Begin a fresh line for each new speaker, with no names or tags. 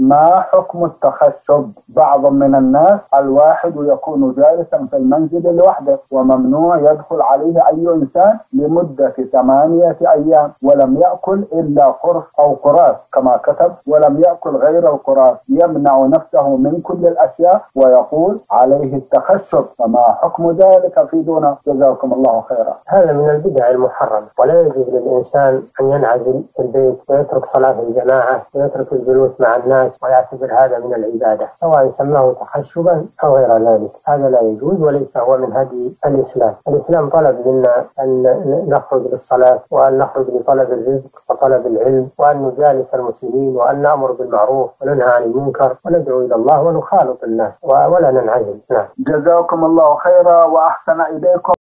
ما حكم التخشب؟ بعض من الناس الواحد يكون جالسا في المنزل لوحده وممنوع يدخل عليه أي إنسان لمدة 8 أيام ولم يأكل إلا قرص أو قراص كما كتب، ولم يأكل غير القراص، يمنع نفسه من كل الأشياء ويقول عليه التخشب، فما حكم ذلك؟ أفيدونا جزاكم الله خيرا.
هذا من البدع المحرمة، ولا يجوز للإنسان أن ينعزل في البيت ويترك صلاة الجماعة ويترك الجلوس مع الناس ويعتبر هذا من العبادة، سواء سماه تخشبا أو غير ذلك. هذا لا يجوز وليس هو من هدي الإسلام. الإسلام طلب منا أن نخرج للصلاة وأن نخرج لطلب الرزق وطلب العلم وأن نجالس المسلمين وأن نأمر بالمعروف وننهى عن المنكر وندعو إلى الله ونخالط الناس ولا ننعزل. نعم.
جزاكم الله خيرا وأحسن إليكم.